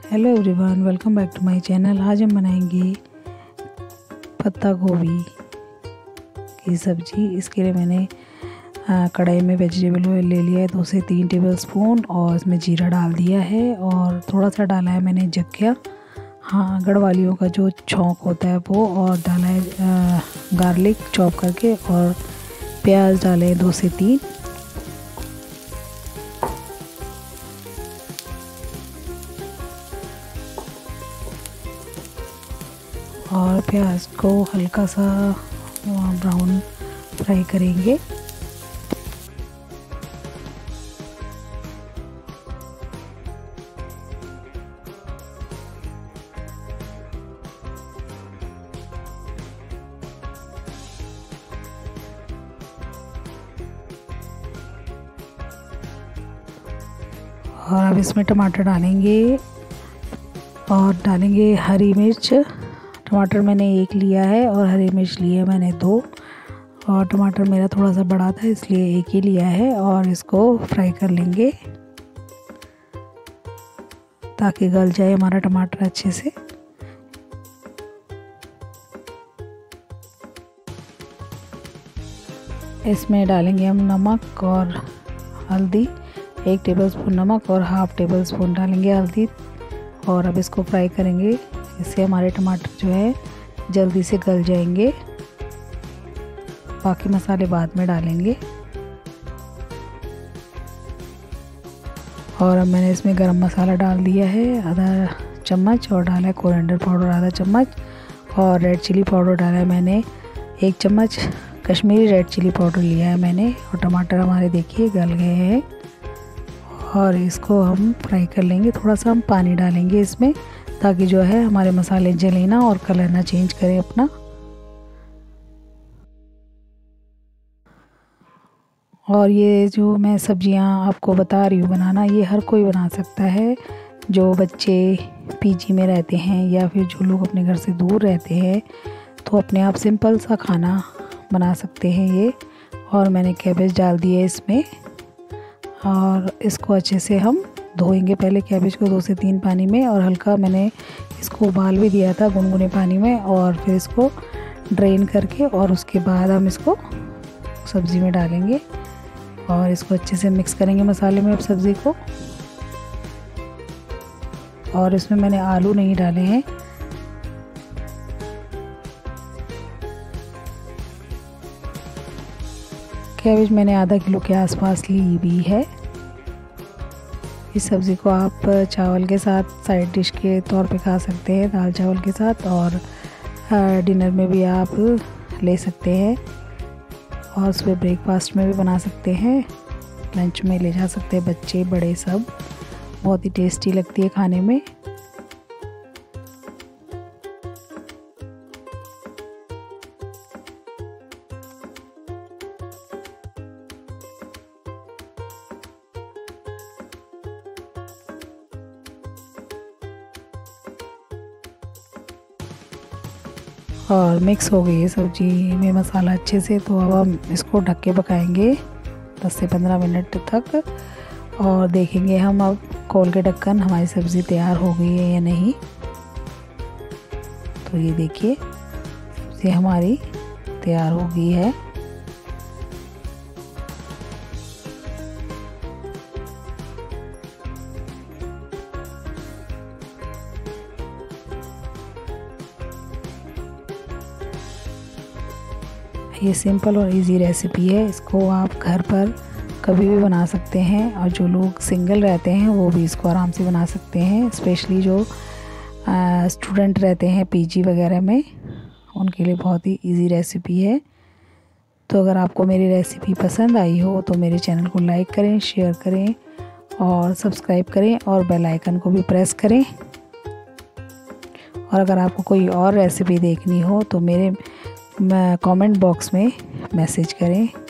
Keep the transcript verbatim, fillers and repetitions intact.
Hello everyone, welcome back to my channel. आज हम बनाएंगे पत्ता गोभी की सब्ज़ी। इसके लिए मैंने कढ़ाई में वेजिटेबल ऑयल ले लिया है दो से तीन टेबलस्पून, और इसमें जीरा डाल दिया है और थोड़ा सा डाला है मैंने जख्या, हाँ गढ़ वालियों का जो छौंक होता है वो, और डाला है गार्लिक चॉप करके, और प्याज डाले हैं दो से तीन। और प्याज को हल्का सा ब्राउन फ्राई करेंगे। और अब इसमें टमाटर डालेंगे और डालेंगे हरी मिर्च। टमाटर मैंने एक लिया है और हरी मिर्च लिए मैंने दो, और टमाटर मेरा थोड़ा सा बड़ा था इसलिए एक ही लिया है। और इसको फ्राई कर लेंगे ताकि गल जाए हमारा टमाटर अच्छे से। इसमें डालेंगे हम नमक और हल्दी, एक टेबलस्पून नमक और हाफ टेबल स्पून डालेंगे हल्दी। और अब इसको फ्राई करेंगे, इससे हमारे टमाटर जो है जल्दी से गल जाएंगे। बाकी मसाले बाद में डालेंगे। और अब मैंने इसमें गरम मसाला डाल दिया है आधा चम्मच, और डाला है कोरिएंडर पाउडर आधा चम्मच, और रेड चिली पाउडर डाला है मैंने एक चम्मच। कश्मीरी रेड चिली पाउडर लिया है मैंने। और टमाटर हमारे देखिए गल गए हैं, और इसको हम फ्राई कर लेंगे। थोड़ा सा हम पानी डालेंगे इसमें ताकि जो है हमारे मसाले जले ना और कलर ना चेंज करें अपना। और ये जो मैं सब्जियां आपको बता रही हूँ बनाना, ये हर कोई बना सकता है। जो बच्चे पीजी में रहते हैं या फिर जो लोग अपने घर से दूर रहते हैं, तो अपने आप सिंपल सा खाना बना सकते हैं ये। और मैंने कैबेज डाल दिए इसमें, और इसको अच्छे से हम धोएंगे पहले कैबेज को दो से तीन पानी में, और हल्का मैंने इसको उबाल भी दिया था गुनगुने पानी में। और फिर इसको ड्रेन करके और उसके बाद हम इसको सब्ज़ी में डालेंगे और इसको अच्छे से मिक्स करेंगे मसाले में अब सब्ज़ी को। और इसमें मैंने आलू नहीं डाले हैं। कैबेज मैंने आधा किलो के आसपास ली भी है। इस सब्ज़ी को आप चावल के साथ साइड डिश के तौर पे खा सकते हैं, दाल चावल के साथ, और डिनर में भी आप ले सकते हैं, और सुबह ब्रेकफास्ट में भी बना सकते हैं, लंच में ले जा सकते हैं बच्चे बड़े सब। बहुत ही टेस्टी लगती है खाने में। और मिक्स हो गई है सब्ज़ी में मसाला अच्छे से, तो अब हम इसको ढक के पकाएंगे दस से पंद्रह मिनट तक। और देखेंगे हम अब खोल के ढक्कन हमारी सब्ज़ी तैयार हो गई है या नहीं। तो ये देखिए सब्ज़ी हमारी तैयार हो गई है। ये सिंपल और इजी रेसिपी है, इसको आप घर पर कभी भी बना सकते हैं। और जो लोग सिंगल रहते हैं वो भी इसको आराम से बना सकते हैं। स्पेशली जो स्टूडेंट रहते हैं पीजी वगैरह में, उनके लिए बहुत ही इजी रेसिपी है। तो अगर आपको मेरी रेसिपी पसंद आई हो तो मेरे चैनल को लाइक करें, शेयर करें और सब्सक्राइब करें, और बेल आइकन को भी प्रेस करें। और अगर आपको कोई और रेसिपी देखनी हो तो मेरे कमेंट बॉक्स में मैसेज करें।